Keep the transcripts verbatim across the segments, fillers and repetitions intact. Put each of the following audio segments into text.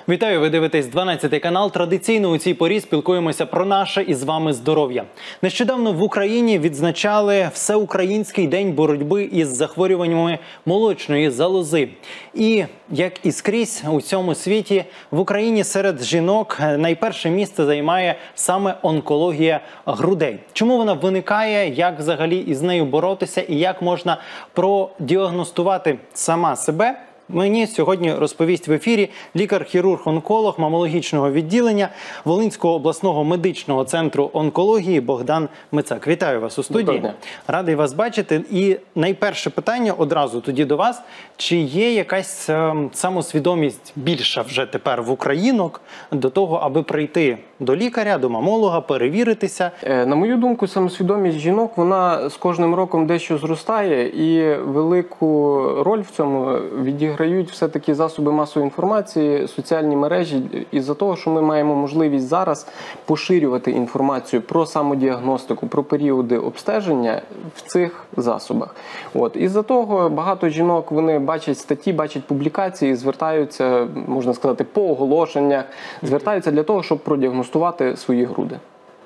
Вітаю, ви дивитесь дванадцятий канал. Традиційно у цій порі спілкуємося про наше із вами здоров'я. Нещодавно в Україні відзначали Всеукраїнський день боротьби із захворюваннями молочної залози. І, як і скрізь у цьому світі, в Україні серед жінок найперше місце займає саме онкологія грудей. Чому вона виникає, як взагалі із нею боротися і як можна продіагностувати сама себе? Мені сьогодні розповість в ефірі лікар-хірург-онколог мамологічного відділення Волинського обласного медичного центру онкології Богдан Мицак. Вітаю вас у студії. Радий вас бачити. І найперше питання одразу тоді до вас. Чи є якась е, самосвідомість більша вже тепер в українок до того, аби прийти до лікаря, до мамолога, перевіритися? На мою думку, самосвідомість жінок, вона з кожним роком дещо зростає, і велику роль в цьому відіграють все-таки засоби масової інформації, соціальні мережі, із-за того, що ми маємо можливість зараз поширювати інформацію про самодіагностику, про періоди обстеження в цих засобах. От. Із-за того багато жінок, вони бачать статті, бачать публікації, звертаються, можна сказати, по оголошеннях, звертаються для того, щоб продіагностувати свої груди.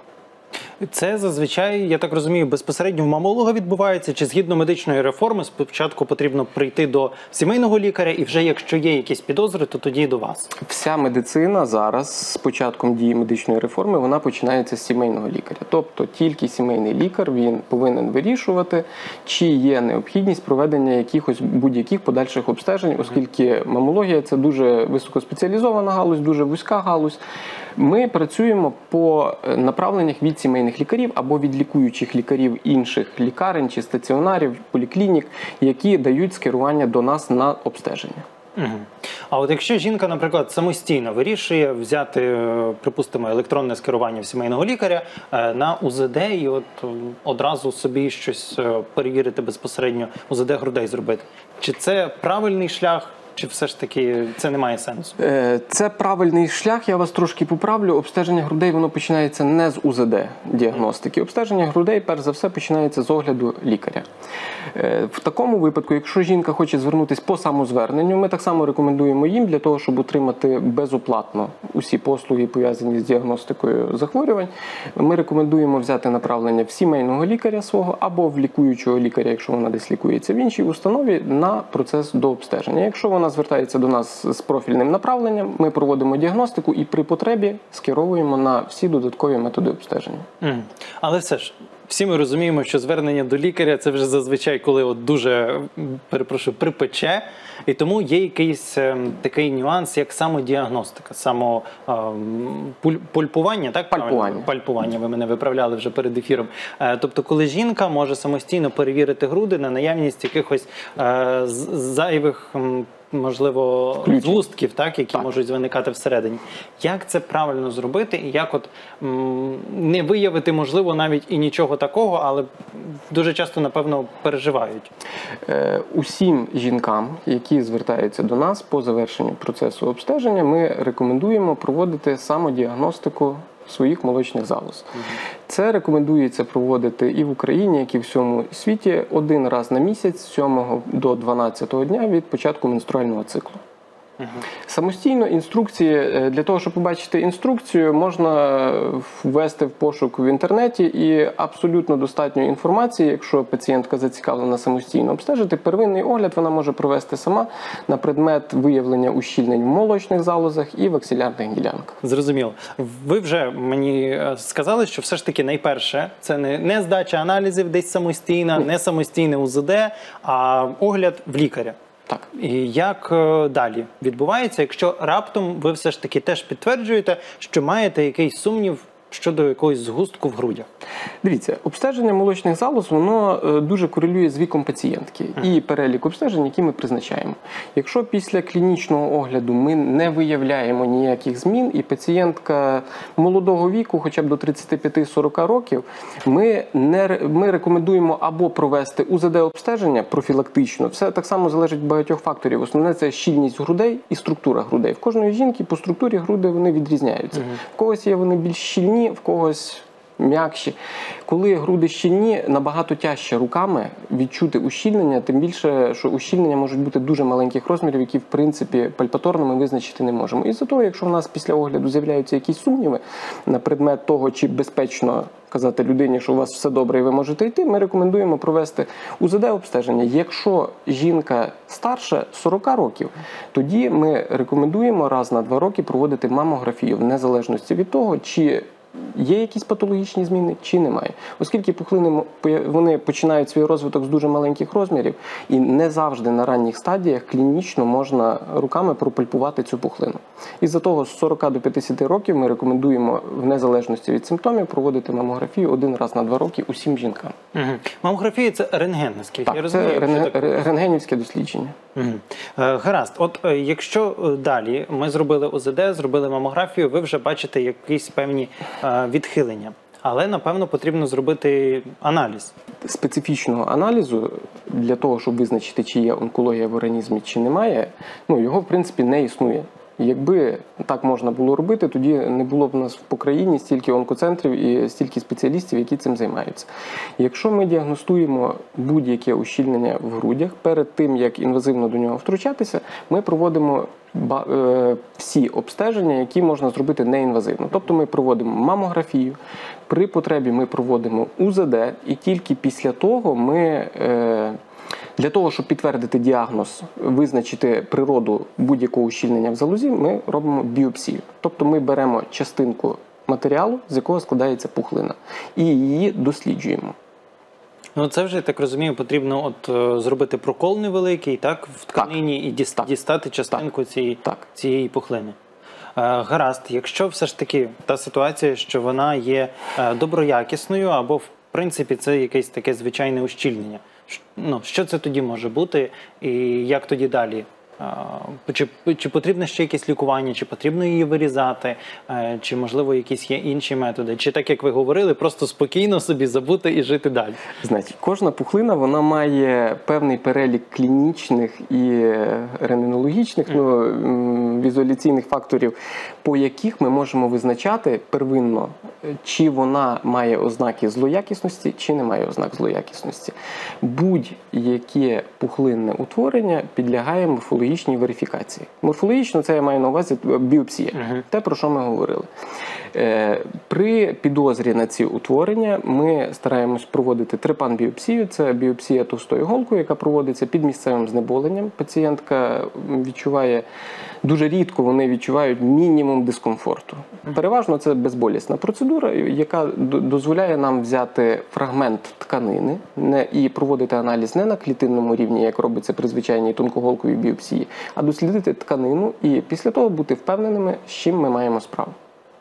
Це зазвичай, я так розумію, безпосередньо в мамолога відбувається, чи згідно медичної реформи спочатку потрібно прийти до сімейного лікаря і вже якщо є якісь підозри, то тоді до вас? Вся медицина зараз з початком дії медичної реформи, вона починається з сімейного лікаря. Тобто тільки сімейний лікар, він повинен вирішувати, чи є необхідність проведення якихось будь-яких подальших обстежень, оскільки мамологія – це дуже високоспеціалізована галузь, дуже вузька галузь. Ми працюємо по направленнях від сімейних лікарів або від лікуючих лікарів інших лікарень чи стаціонарів, поліклінік, які дають скерування до нас на обстеження. Угу. А от якщо жінка, наприклад, самостійно вирішує взяти, припустимо, електронне скерування в сімейного лікаря на У З Д і от одразу собі щось перевірити безпосередньо, У З Д грудей зробити, чи це правильний шлях? Чи все ж таки це не має сенсу? Це правильний шлях, я вас трошки поправлю. Обстеження грудей, воно починається не з У З Д-діагностики. Обстеження грудей, перш за все, починається з огляду лікаря. В такому випадку, якщо жінка хоче звернутися по самозверненню, ми так само рекомендуємо їм для того, щоб отримати безоплатно усі послуги, пов'язані з діагностикою захворювань. Ми рекомендуємо взяти направлення в сімейного лікаря свого або в лікуючого лікаря, якщо вона десь лікується в іншій установі, на процес до обстеження. Якщо вона звертається до нас з профільним направленням, ми проводимо діагностику і при потребі скеровуємо на всі додаткові методи обстеження. Mm. Але все ж, всі ми розуміємо, що звернення до лікаря – це вже зазвичай, коли от дуже, перепрошую, припече, і тому є якийсь е, такий нюанс, як самодіагностика, само е, пульпування, так? Пальпування. Пальпування, ви мене виправляли вже перед ефіром. Е, тобто, коли жінка може самостійно перевірити груди на наявність якихось е, зайвих, можливо, згустків, так, які так. можуть виникати всередині. Як це правильно зробити і як от м, не виявити, можливо, навіть і нічого такого, але дуже часто, напевно, переживають? Е, усім жінкам, які звертаються до нас по завершенню процесу обстеження, ми рекомендуємо проводити самодіагностику своїх молочних залоз. Угу. Це рекомендується проводити і в Україні, як і в всьому світі один раз на місяць, з сьомого до дванадцятого дня від початку менструального циклу. Uh-huh. Самостійно інструкції, для того, щоб побачити інструкцію, можна ввести в пошук в інтернеті і абсолютно достатньо інформації, якщо пацієнтка зацікавлена самостійно обстежити. Первинний огляд вона може провести сама на предмет виявлення ущільнень в молочних залозах і в аксилярних ділянках. Зрозуміло. Ви вже мені сказали, що все ж таки найперше це не, не здача аналізів десь самостійна, не самостійне У З Д, а огляд в лікаря. Так. І як далі відбувається, якщо раптом ви все ж таки теж підтверджуєте, що маєте якийсь сумнів щодо якогось згустку в грудях? Дивіться, обстеження молочних залоз, воно дуже корелює з віком пацієнтки і перелік обстежень, які ми призначаємо. Якщо після клінічного огляду ми не виявляємо ніяких змін, і пацієнтка молодого віку, хоча б до тридцяти п'яти - сорока років, ми, не, ми рекомендуємо або провести У З Д-обстеження профілактично. Все так само залежить від багатьох факторів. Основне – це щільність грудей і структура грудей. В кожної жінки по структурі груди вони відрізняються. Угу. В когось є вони більш щільні, в когось м'якші. Коли груди щільні, набагато тяжче руками відчути ущільнення, тим більше, що ущільнення можуть бути дуже маленьких розмірів, які, в принципі, пальпаторно ми визначити не можемо. І за того, якщо в нас після огляду з'являються якісь сумніви на предмет того, чи безпечно казати людині, що у вас все добре і ви можете йти, ми рекомендуємо провести У З Д-обстеження. Якщо жінка старша сорока років, тоді ми рекомендуємо раз на два роки проводити мамографію, в незалежності від того, чи є якісь патологічні зміни, чи немає. Оскільки пухлини вони починають свій розвиток з дуже маленьких розмірів, і не завжди на ранніх стадіях клінічно можна руками пропальпувати цю пухлину. Із-за того з сорока до п'ятдесяти років ми рекомендуємо в незалежності від симптомів проводити мамографію один раз на два роки усім жінкам. Угу. Мамографія – це рентген, наскільки так, я розумію. Це рентген, так... рентгенівське дослідження. Угу. Гаразд. От якщо далі ми зробили У З Д, зробили мамографію, ви вже бачите якісь певні відхилення. Але, напевно, потрібно зробити аналіз. Специфічного аналізу для того, щоб визначити, чи є онкологія в організмі, чи немає, ну, його, в принципі, не існує. Якби так можна було робити, тоді не було б у нас по країні стільки онкоцентрів і стільки спеціалістів, які цим займаються. Якщо ми діагностуємо будь-яке ущільнення в грудях, перед тим, як інвазивно до нього втручатися, ми проводимо всі обстеження, які можна зробити неінвазивно. Тобто ми проводимо мамографію, при потребі ми проводимо У З Д, і тільки після того ми... Для того, щоб підтвердити діагноз, визначити природу будь-якого ущільнення в залозі, ми робимо біопсію. Тобто ми беремо частинку матеріалу, з якого складається пухлина, і її досліджуємо. Ну, це вже, так розумію, потрібно от, е, зробити прокол невеликий, так, в тканині, і діс, так. дістати частинку так. Цієї, так. цієї пухлини. Е, гаразд, якщо все ж таки та ситуація, що вона є е, доброякісною, або, в принципі, це якесь таке звичайне ущільнення, ну, що це тоді може бути і як тоді далі? Чи, чи потрібно ще якесь лікування, чи потрібно її вирізати, чи, можливо, якісь є інші методи? Чи, так як ви говорили, просто спокійно собі забути і жити далі? Значить, кожна пухлина, вона має певний перелік клінічних і рентгенологічних, mm. ну, візуаляційних факторів, по яких ми можемо визначати первинно, чи вона має ознаки злоякісності, чи не має ознак злоякісності. Будь-яке пухлинне утворення підлягає морфологічній верифікації. Морфологічно це я маю на увазі біопсія. Uh-huh. Те, про що ми говорили. Е, при підозрі на ці утворення ми стараємось проводити трепан-біопсію. Це біопсія товстою голкою, яка проводиться під місцевим знеболенням. Пацієнтка відчуває, дуже рідко вони відчувають мінімум дискомфорту. Uh-huh. Переважно це безболісна процедура, яка дозволяє нам взяти фрагмент тканини і проводити аналіз не на клітинному рівні, як робиться при звичайній тонкоголковій біопсії, а дослідити тканину і після того бути впевненими, з чим ми маємо справу.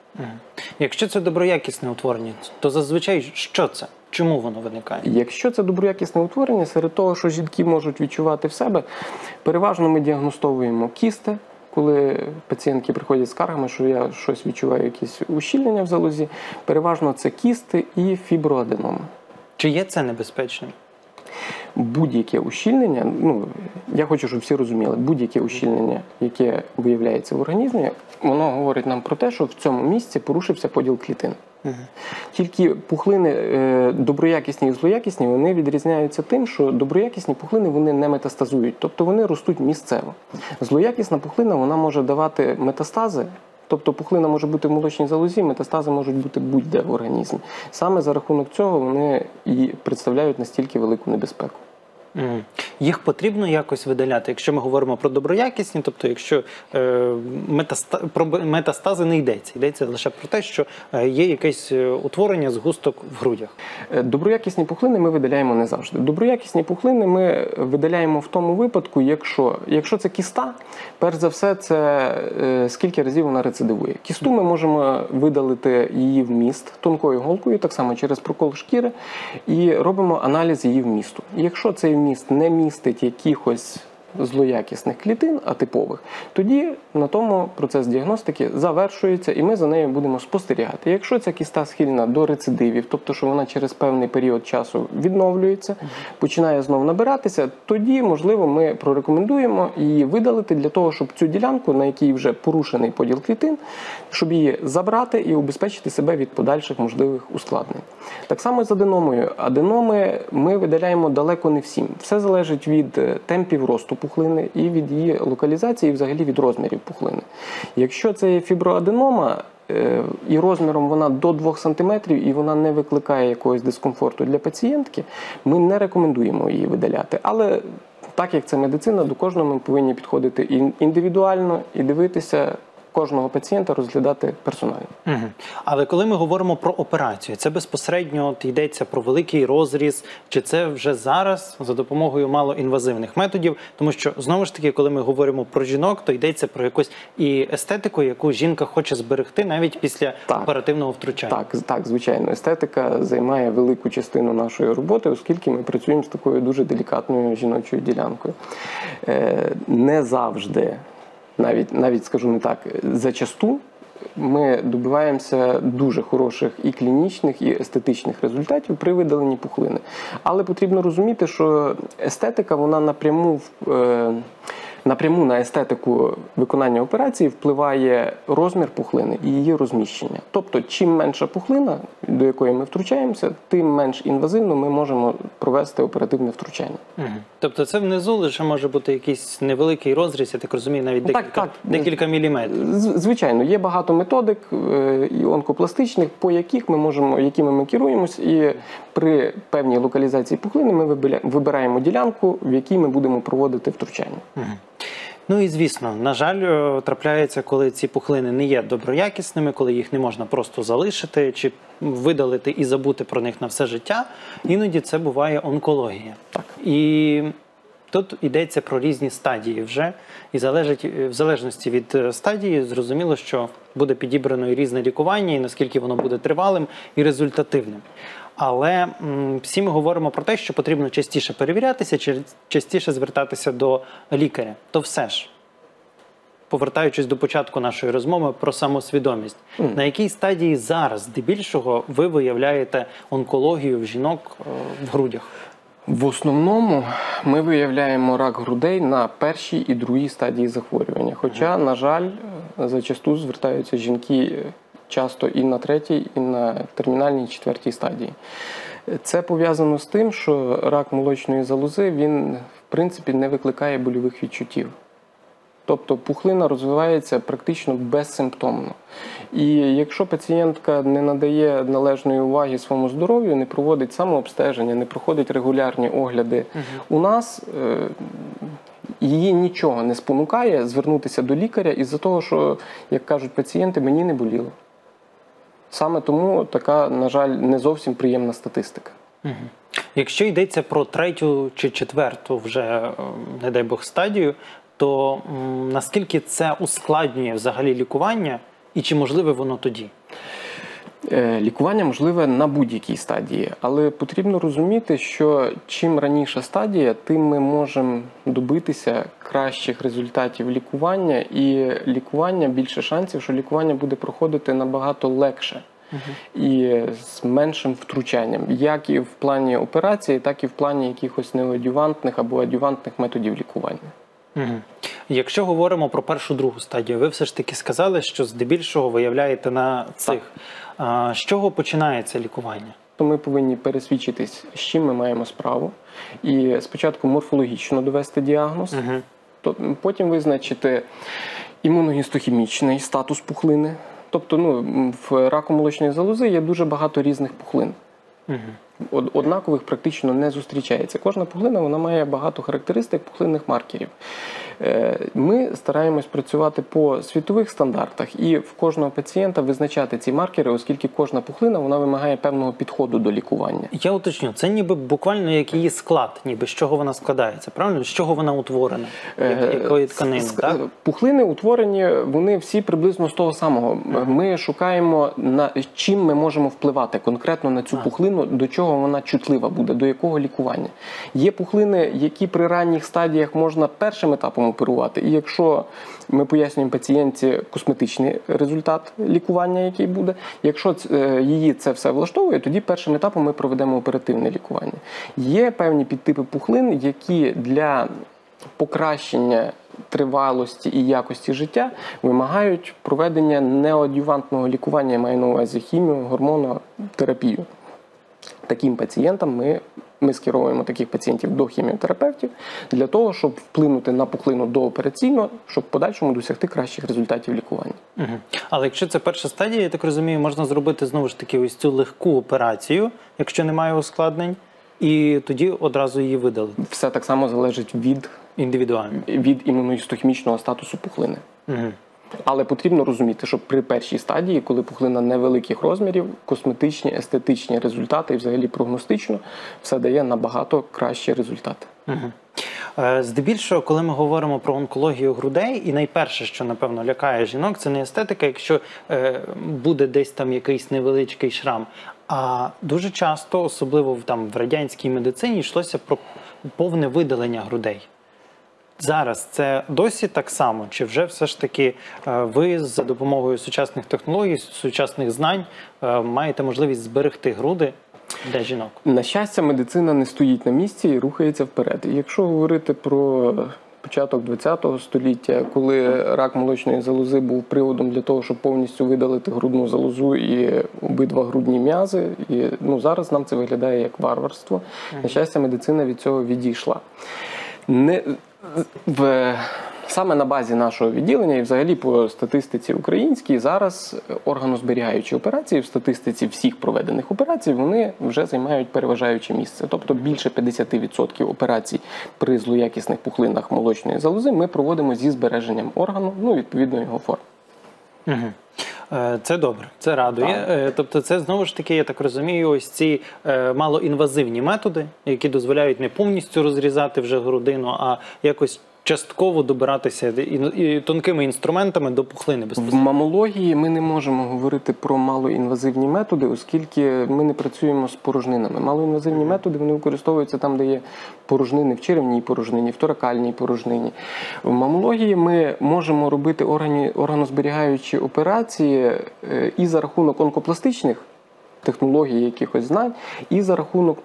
Якщо це доброякісне утворення, то зазвичай що це? Чому воно виникає? Якщо це доброякісне утворення, серед того, що жінки можуть відчувати в себе, переважно ми діагностовуємо кісти, коли пацієнтки приходять з скаргами, що я щось відчуваю, якісь ущільнення в залозі, переважно це кісти і фіброаденоми. Чи є це небезпечним? Будь-яке ущільнення, ну, я хочу, щоб всі розуміли, будь-яке ущільнення, яке виявляється в організмі, воно говорить нам про те, що в цьому місці порушився поділ клітин. Uh-huh. Тільки пухлини е, доброякісні і злоякісні, вони відрізняються тим, що доброякісні пухлини, вони не метастазують, тобто вони ростуть місцево. Злоякісна пухлина, вона може давати метастази, тобто пухлина може бути в молочній залозі, метастази можуть бути будь-де в організмі. Саме за рахунок цього вони і представляють настільки велику небезпеку. Mm. Їх потрібно якось видаляти, якщо ми говоримо про доброякісні, тобто якщо е, метаста... про метастази не йдеться, йдеться лише про те, що е, є якесь утворення, згусток в грудях. Доброякісні пухлини ми видаляємо не завжди. Доброякісні пухлини ми видаляємо в тому випадку, якщо, якщо це кіста, перш за все, це е, скільки разів вона рецидивує. Кісту ми можемо видалити її вміст тонкою голкою, так само через прокол шкіри, і робимо аналіз її вмісту. Якщо цей вміст не містить якихось злоякісних клітин, атипових, тоді на тому процес діагностики завершується і ми за нею будемо спостерігати. Якщо ця кіста схильна до рецидивів, тобто що вона через певний період часу відновлюється, починає знову набиратися, тоді, можливо, ми прорекомендуємо її видалити для того, щоб цю ділянку, на якій вже порушений поділ клітин, щоб її забрати і убезпечити себе від подальших можливих ускладнень. Так само з аденомою. Аденоми ми видаляємо далеко не всім. Все залежить від темпів росту пухлини і від її локалізації, і взагалі від розмірів пухлини. Якщо це є фіброаденома, і розміром вона до двох сантиметрів, і вона не викликає якогось дискомфорту для пацієнтки, ми не рекомендуємо її видаляти. Але так як це медицина, до кожного ми повинні підходити індивідуально і дивитися, кожного пацієнта розглядати персонально. Угу. Але коли ми говоримо про операцію, це безпосередньо от йдеться про великий розріз, чи це вже зараз за допомогою малоінвазивних методів? Тому що, знову ж таки, коли ми говоримо про жінок, то йдеться про якусь і естетику, яку жінка хоче зберегти навіть після так. оперативного втручання. Так, так, звичайно. Естетика займає велику частину нашої роботи, оскільки ми працюємо з такою дуже делікатною жіночою ділянкою. Е, не завжди Навіть, навіть, скажу не так, зачасту ми добиваємося дуже хороших і клінічних, і естетичних результатів при видаленні пухлини. Але потрібно розуміти, що естетика, вона напряму, е, напряму на естетику виконання операції впливає розмір пухлини і її розміщення. Тобто, чим менша пухлина, до якої ми втручаємося, тим менш інвазивно ми можемо провести оперативне втручання. Угу. Тобто це внизу лише може бути якийсь невеликий розріз, я так розумію, навіть декілька, так, так. декілька міліметрів. Звичайно, є багато методик і онкопластичних, по яких ми можемо, якими ми керуємось, і при певній локалізації пухлини ми вибираємо ділянку, в якій ми будемо проводити втручання. Угу. Ну і звісно, на жаль, трапляється, коли ці пухлини не є доброякісними, коли їх не можна просто залишити чи видалити і забути про них на все життя. Іноді це буває онкологія. Так. І тут йдеться про різні стадії вже. І залежить, в залежності від стадії, зрозуміло, що буде підібрано і різне лікування, і наскільки воно буде тривалим і результативним. Але м, всі ми говоримо про те, що потрібно частіше перевірятися, чи частіше звертатися до лікаря. То все ж, повертаючись до початку нашої розмови про самосвідомість, mm. на якій стадії зараз, здебільшого, ви виявляєте онкологію в жінок в грудях? В основному ми виявляємо рак грудей на першій і другій стадії захворювання. Хоча, mm. на жаль, зачасту звертаються жінки часто і на третій, і на термінальній четвертій стадії. Це пов'язано з тим, що рак молочної залози, він, в принципі, не викликає больових відчуттів. Тобто пухлина розвивається практично безсимптомно. І якщо пацієнтка не надає належної уваги своєму здоров'ю, не проводить самообстеження, не проходить регулярні огляди, угу. у нас е її нічого не спонукає звернутися до лікаря із-за того, що, як кажуть пацієнти, мені не боліло. Саме тому така, на жаль, не зовсім приємна статистика. Угу. Якщо йдеться про третю чи четверту вже, не дай Бог, стадію, то м, наскільки це ускладнює взагалі лікування і чи можливе воно тоді? Лікування можливе на будь-якій стадії, але потрібно розуміти, що чим раніша стадія, тим ми можемо добитися кращих результатів лікування, і лікування, більше шансів, що лікування буде проходити набагато легше. Uh-huh. І з меншим втручанням, як і в плані операції, так і в плані якихось неоадювантних або адювантних методів лікування. Угу. Якщо говоримо про першу-другу стадію, ви все ж таки сказали, що здебільшого виявляєте на цих. А, з чого починається лікування? То ми повинні пересвідчитись, з чим ми маємо справу. І спочатку морфологічно довести діагноз, угу. то потім визначити імуногістохімічний статус пухлини. Тобто ну, в раку молочної залози є дуже багато різних пухлин. Угу. Однакових практично не зустрічається. Кожна пухлина вона має багато характеристик пухлинних маркерів. Ми стараємось працювати по світових стандартах і в кожного пацієнта визначати ці маркери, оскільки кожна пухлина вона вимагає певного підходу до лікування. Я уточню, це ніби буквально як її склад, ніби з чого вона складається, правильно? З чого вона утворена? Якої тканини, Ск... так? Пухлини утворені, вони всі приблизно з того самого. Ми шукаємо, на чим ми можемо впливати конкретно на цю а. пухлину, до чого чого вона чутлива буде, до якого лікування. Є пухлини, які при ранніх стадіях можна першим етапом оперувати, і якщо ми пояснюємо пацієнтці косметичний результат лікування, який буде, якщо її це все влаштовує, тоді першим етапом ми проведемо оперативне лікування. Є певні підтипи пухлин, які для покращення тривалості і якості життя вимагають проведення неоадювантного лікування, я маю на увазі хімію, гормонотерапію. Таким пацієнтам ми, ми скеровуємо таких пацієнтів до хіміотерапевтів для того, щоб вплинути на пухлину доопераційно, щоб в подальшому досягти кращих результатів лікування. Угу. Але якщо це перша стадія, я так розумію, можна зробити знову ж таки ось цю легку операцію, якщо немає ускладнень, і тоді одразу її видалити. Все так само залежить від, індивідуально. від імуногістохімічного статусу пухлини. Угу. Але потрібно розуміти, що при першій стадії, коли пухлина невеликих розмірів, косметичні, естетичні результати і взагалі прогностично все дає набагато кращі результати. Угу. Здебільшого, коли ми говоримо про онкологію грудей, і найперше, що, напевно, лякає жінок, це не естетика, якщо е, буде десь там якийсь невеличкий шрам. А дуже часто, особливо в, там, в радянській медицині, йшлося про повне видалення грудей. Зараз це досі так само? Чи вже все ж таки ви за допомогою сучасних технологій, сучасних знань маєте можливість зберегти груди для жінок? На щастя, медицина не стоїть на місці і рухається вперед. І якщо говорити про початок ХХ століття, коли рак молочної залози був приводом для того, щоб повністю видалити грудну залозу і обидва грудні м'язи, і ну, зараз нам це виглядає як варварство. На щастя, медицина від цього відійшла. Не, в, саме на базі нашого відділення і взагалі по статистиці українській зараз органозберігаючі операції в статистиці всіх проведених операцій вони вже займають переважаюче місце. Тобто більше п'ятдесят відсотків операцій при злоякісних пухлинах молочної залози ми проводимо зі збереженням органу, ну відповідно його форми. Угу. Це добре, це радує. Так. Тобто це, знову ж таки, я так розумію, ось ці е, малоінвазивні методи, які дозволяють не повністю розрізати вже грудину, а якось частково добиратися і, і тонкими інструментами до пухлини безпосередньо. В мамології ми не можемо говорити про малоінвазивні методи, оскільки ми не працюємо з порожнинами. Малоінвазивні методи вони використовуються там, де є порожнини в черевній порожнині, в торакальній порожнині. В мамології ми можемо робити органі, органозберігаючі операції і за рахунок онкопластичних технологій, якихось знань, і за рахунок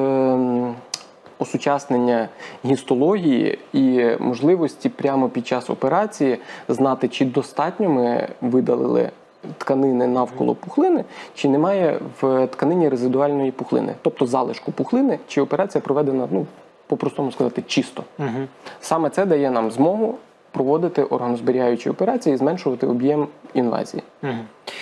е осучаснення гістології і можливості прямо під час операції знати, чи достатньо ми видалили тканини навколо пухлини, чи немає в тканині резидуальної пухлини, тобто залишку пухлини, чи операція проведена, ну, по-простому сказати, чисто. Угу. Саме це дає нам змогу проводити органозберігаючі операції і зменшувати об'єм інвазії. Угу.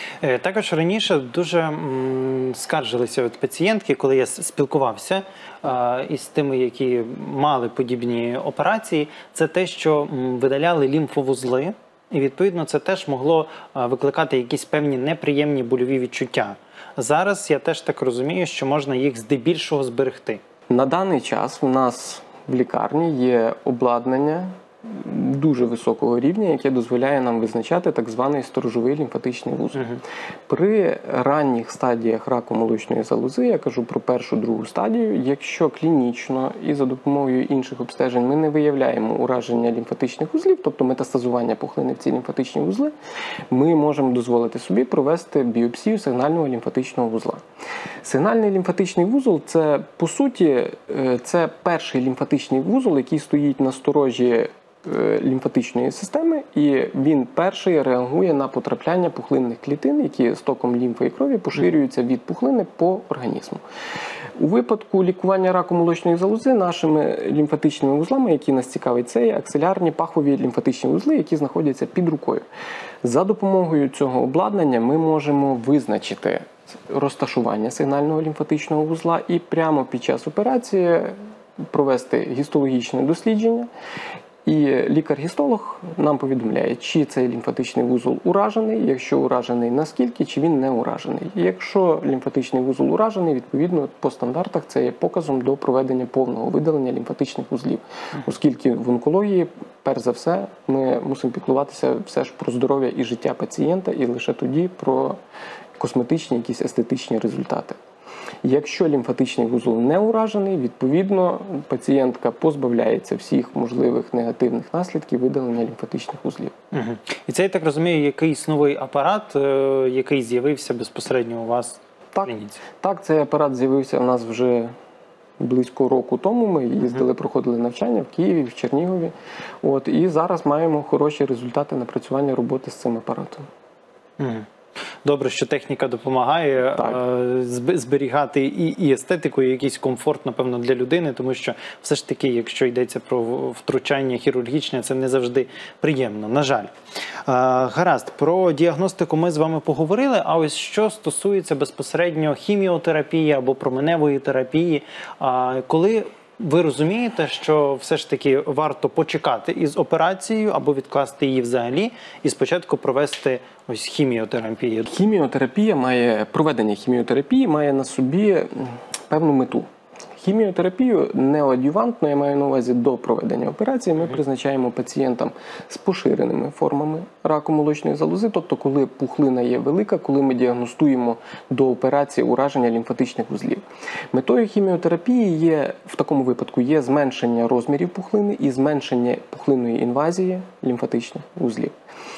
Також раніше дуже м, скаржилися от пацієнтки, коли я спілкувався е, із тими, які мали подібні операції, це те, що м, видаляли лімфовузли, і відповідно це теж могло е, викликати якісь певні неприємні больові відчуття. Зараз я теж так розумію, що можна їх здебільшого зберегти. На даний час у нас в лікарні є обладнання дуже високого рівня, яке дозволяє нам визначати так званий сторожовий лімфатичний вузол. Угу. При ранніх стадіях раку молочної залози, я кажу про першу, другу стадію, якщо клінічно і за допомогою інших обстежень ми не виявляємо ураження лімфатичних вузлів, тобто метастазування пухлини в ці лімфатичні вузли, ми можемо дозволити собі провести біопсію сигнального лімфатичного вузла. Сигнальний лімфатичний вузол – це, по суті, це перший лімфатичний вузол, який стоїть на сторожі лімфатичної системи, і він перший реагує на потрапляння пухлинних клітин, які стоком лімфи і крові поширюються від пухлини по організму. У випадку лікування раку молочної залози нашими лімфатичними вузлами, які нас цікавить, це є аксилярні пахові лімфатичні вузли, які знаходяться під рукою. За допомогою цього обладнання ми можемо визначити розташування сигнального лімфатичного вузла і прямо під час операції провести гістологічне дослідження. І лікар-гістолог нам повідомляє, чи цей лімфатичний вузол уражений, якщо уражений, наскільки, чи він не уражений. І якщо лімфатичний вузол уражений, відповідно, по стандартах це є показом до проведення повного видалення лімфатичних вузлів. Оскільки в онкології, перш за все, ми мусимо піклуватися все ж про здоров'я і життя пацієнта, і лише тоді про косметичні, якісь естетичні результати. Якщо лімфатичний вузол не уражений, відповідно пацієнтка позбавляється всіх можливих негативних наслідків видалення лімфатичних вузлів. Угу. І це, я так розумію, якийсь новий апарат, який з'явився безпосередньо у вас так, в клініці? Так, цей апарат з'явився у нас вже близько року тому. Ми їздили, проходили навчання в Києві, в Чернігові. От, і зараз маємо хороші результати напрацювання роботи з цим апаратом. Угу. Добре, що техніка допомагає так. зберігати і, і естетику, і якийсь комфорт, напевно, для людини, тому що все ж таки, якщо йдеться про втручання хірургічне, це не завжди приємно, на жаль. Гаразд, про діагностику ми з вами поговорили, а ось що стосується безпосередньо хіміотерапії або променевої терапії, коли ви розумієте, що все ж таки варто почекати із операцією або відкласти її взагалі і спочатку провести ось хіміотерапію? Хіміотерапія має, проведення хіміотерапії має на собі певну мету. Хіміотерапію неоадювантно, я маю на увазі до проведення операції, ми призначаємо пацієнтам з поширеними формами раку молочної залози, тобто коли пухлина є велика, коли ми діагностуємо до операції ураження лімфатичних вузлів. Метою хіміотерапії є, в такому випадку, є зменшення розмірів пухлини і зменшення пухлинної інвазії лімфатичних вузлів.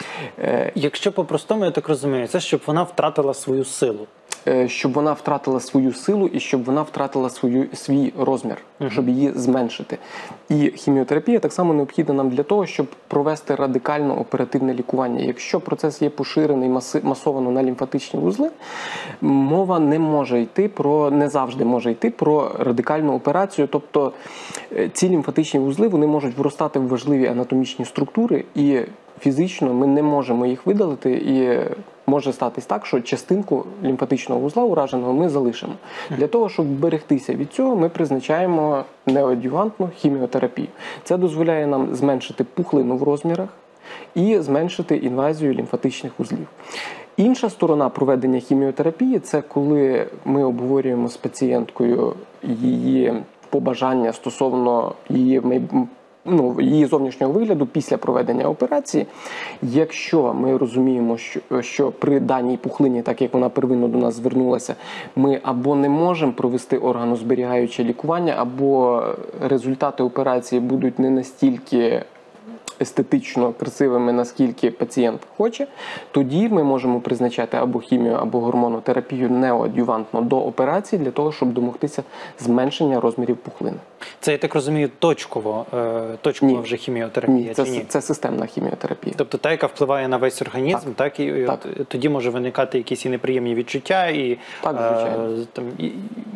Якщо по-простому, я так розумію, це щоб вона втратила свою силу. Щоб вона втратила свою силу і щоб вона втратила свою, свій розмір, uh-huh. щоб її зменшити. І хіміотерапія так само необхідна нам для того, щоб провести радикально оперативне лікування. Якщо процес є поширений маси, масовано на лімфатичні вузли, мова не може йти про, не завжди може йти про радикальну операцію. Тобто ці лімфатичні вузли, вони можуть вростати в важливі анатомічні структури, і фізично ми не можемо їх видалити, і може статись так, що частинку лімфатичного вузла ураженого ми залишимо. Для того, щоб берегтися від цього, ми призначаємо неоадювантну хіміотерапію. Це дозволяє нам зменшити пухлину в розмірах і зменшити інвазію лімфатичних вузлів. Інша сторона проведення хіміотерапії – це коли ми обговорюємо з пацієнткою її побажання стосовно її майбутнього, Ну, її зовнішнього вигляду після проведення операції. Якщо ми розуміємо, що, що при даній пухлині, так як вона первинно до нас звернулася, ми або не можемо провести органозберігаюче лікування, або результати операції будуть не настільки естетично красивими, наскільки пацієнт хоче, тоді ми можемо призначати або хімію, або гормонотерапію неоадювантно до операції для того, щоб домогтися зменшення розмірів пухлини. Це, я так розумію, точково, точкова ні. вже хіміотерапія? Ні, це, чи ні? це системна хіміотерапія. Тобто та, яка впливає на весь організм, так, так і так. От, тоді може виникати якісь і неприємні відчуття, і, так, звичайно. Е, там, і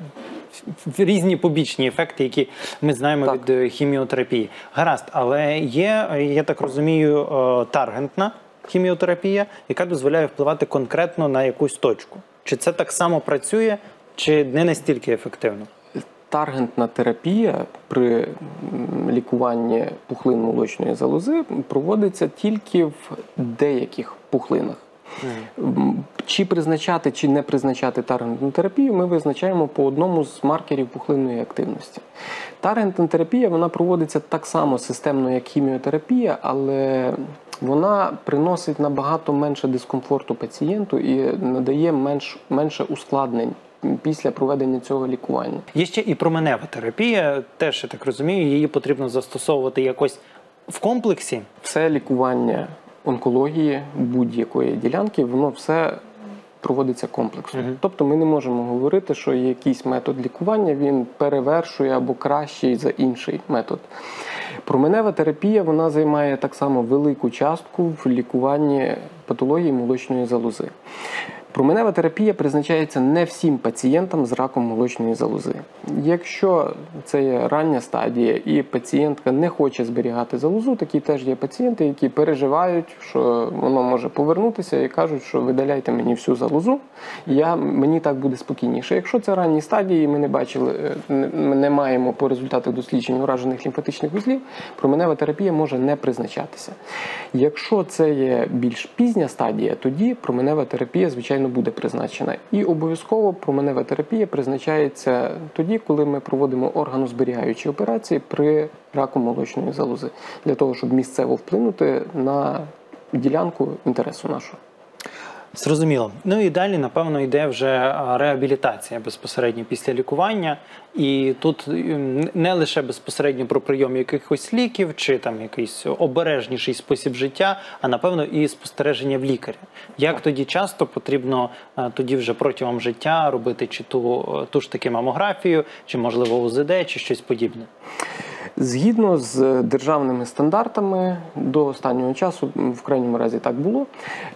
різні побічні ефекти, які ми знаємо так. від хіміотерапії. Гаразд, але є, я так розумію, таргентна хіміотерапія, яка дозволяє впливати конкретно на якусь точку. Чи це так само працює, чи не настільки ефективно? Таргентна терапія при лікуванні пухлин молочної залози проводиться тільки в деяких пухлинах. Mm. Чи призначати, чи не призначати таргентну терапію, ми визначаємо по одному з маркерів пухлинної активності. Таргентна терапія, вона проводиться так само системно, як хіміотерапія, але вона приносить набагато менше дискомфорту пацієнту і надає менш, менше ускладнень після проведення цього лікування. Є ще і променева терапія, теж, я так розумію, її потрібно застосовувати якось в комплексі? Все лікування онкології будь-якої ділянки, воно все проводиться комплексно. Uh-huh. Тобто ми не можемо говорити, що якийсь метод лікування, він перевершує або кращий за інший метод. Променева терапія, вона займає так само велику частку в лікуванні патології молочної залози. Променева терапія призначається не всім пацієнтам з раком молочної залози. Якщо це є рання стадія і пацієнтка не хоче зберігати залозу, такі теж є пацієнти, які переживають, що воно може повернутися і кажуть, що видаляйте мені всю залозу, я, мені так буде спокійніше. Якщо це ранні стадії, ми не бачили, ми не маємо по результатах досліджень уражених лімфатичних вузлів, променева терапія може не призначатися. Якщо це є більш пізня стадія, тоді променева терапія, звичайно, буде призначена. І обов'язково променева терапія призначається тоді, коли ми проводимо органозберігаючі операції при раку молочної залози, для того, щоб місцево вплинути на ділянку інтересу нашого. Зрозуміло. Ну і далі, напевно, йде вже реабілітація безпосередньо після лікування. І тут не лише безпосередньо про прийом якихось ліків чи там якийсь обережніший спосіб життя, а напевно і спостереження в лікаря. Як тоді часто потрібно тоді вже протягом життя робити чи ту, ту ж таки мамографію, чи можливо У З Д, чи щось подібне? Згідно з державними стандартами, до останнього часу, в крайньому разі так було,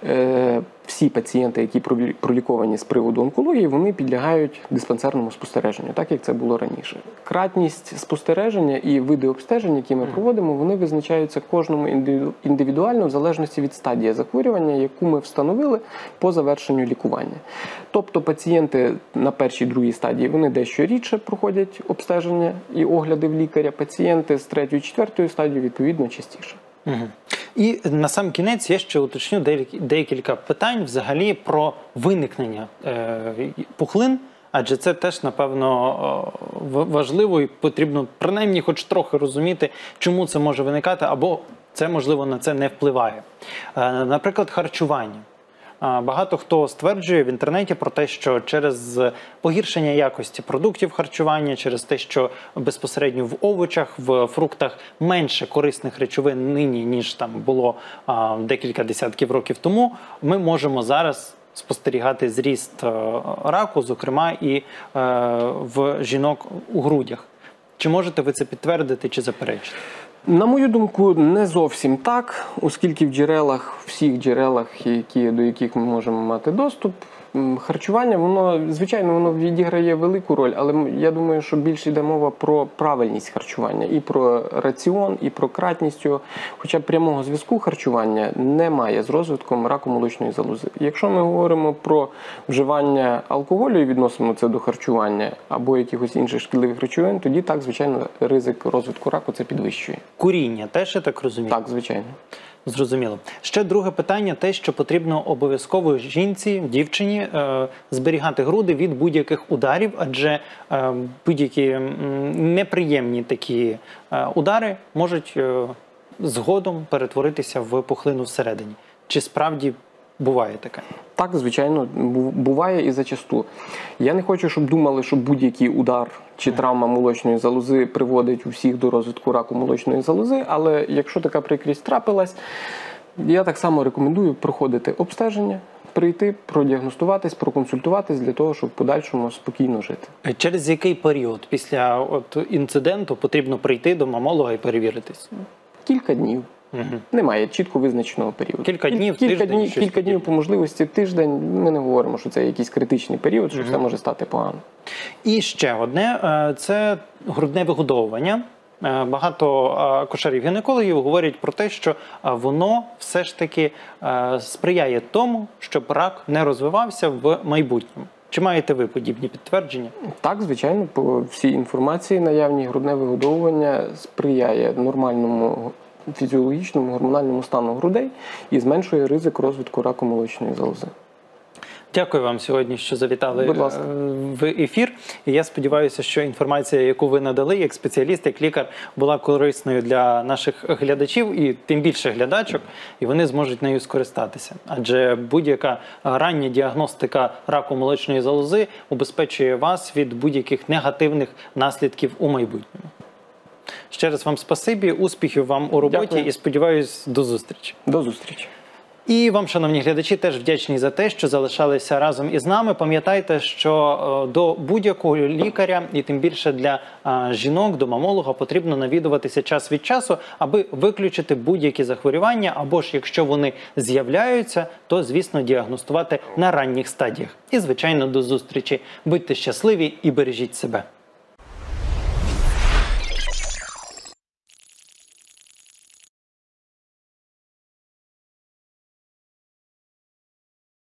всі пацієнти, які проліковані з приводу онкології, вони підлягають диспансерному спостереженню, так як це було раніше. Кратність спостереження і види обстежень, які ми проводимо, вони визначаються кожному індивідуально в залежності від стадії захворювання, яку ми встановили по завершенню лікування. Тобто пацієнти на першій, другій стадії, вони дещо рідше проходять обстеження і огляди в лікаря, пацієнти з третьої, четвертої стадії, відповідно, частіше. Угу. І на сам кінець я ще уточню декілька питань взагалі про виникнення е, пухлин, адже це теж, напевно, важливо і потрібно принаймні хоч трохи розуміти, чому це може виникати, або це, можливо, на це не впливає. Е, наприклад, харчування. Багато хто стверджує в інтернеті про те, що через погіршення якості продуктів харчування, через те, що безпосередньо в овочах, в фруктах менше корисних речовин нині, ніж там було а, декілька десятків років тому, ми можемо зараз спостерігати зріст раку, зокрема і е, в жінок у грудях. Чи можете ви це підтвердити чи заперечити? На мою думку, не зовсім так, оскільки в джерелах, всіх джерелах, які, до яких ми можемо мати доступ, харчування, воно, звичайно, воно відіграє велику роль, але я думаю, що більше йде мова про правильність харчування, і про раціон, і про кратність його. Хоча прямого зв'язку харчування немає з розвитком раку молочної залози. Якщо ми говоримо про вживання алкоголю і відносимо це до харчування або якихось інших шкідливих речовин, тоді так, звичайно, ризик розвитку раку це підвищує. Куріння теж, я так розумію? Так, звичайно. Зрозуміло. Ще друге питання, те, що потрібно обов'язково жінці, дівчині е, зберігати груди від будь-яких ударів, адже е, будь-які е, неприємні такі е, удари можуть е, згодом перетворитися в пухлину всередині. Чи справді буває таке? Так, звичайно, буває і зачасту. Я не хочу, щоб думали, що будь-який удар чи травма молочної залози приводить усіх до розвитку раку молочної залози, але якщо така прикрість трапилась, я так само рекомендую проходити обстеження, прийти, продіагностуватись, проконсультуватись для того, щоб в подальшому спокійно жити. Через який період після от інциденту потрібно прийти до мамолога і перевіритись? Кілька днів. Угу. Немає чітко визначеного періоду. Кілька днів, кілька тиждень, днів, кілька днів по можливості, тиждень. Ми не говоримо, що це якийсь критичний період, що угу. все може стати погано. І ще одне – це грудне вигодовування. Багато акушерів-гінекологів говорять про те, що воно все ж таки сприяє тому, щоб рак не розвивався в майбутньому. Чи маєте ви подібні підтвердження? Так, звичайно, по всій інформації наявній грудне вигодовування сприяє нормальному фізіологічному гормональному стану грудей і зменшує ризик розвитку раку молочної залози. Дякую вам сьогодні, що завітали в ефір. І я сподіваюся, що інформація, яку ви надали, як спеціаліст, як лікар, була корисною для наших глядачів і тим більше глядачок, і вони зможуть нею скористатися. Адже будь-яка рання діагностика раку молочної залози убезпечує вас від будь-яких негативних наслідків у майбутньому. Ще раз вам спасибі, успіхів вам у роботі. Дякую. І сподіваюсь, до зустрічі. До зустрічі. І вам, шановні глядачі, теж вдячні за те, що залишалися разом із нами. Пам'ятайте, що до будь-якого лікаря, і тим більше для жінок, до мамолога, потрібно навідуватися час від часу, аби виключити будь-які захворювання, або ж, якщо вони з'являються, то, звісно, діагностувати на ранніх стадіях. І, звичайно, до зустрічі. Будьте щасливі і бережіть себе.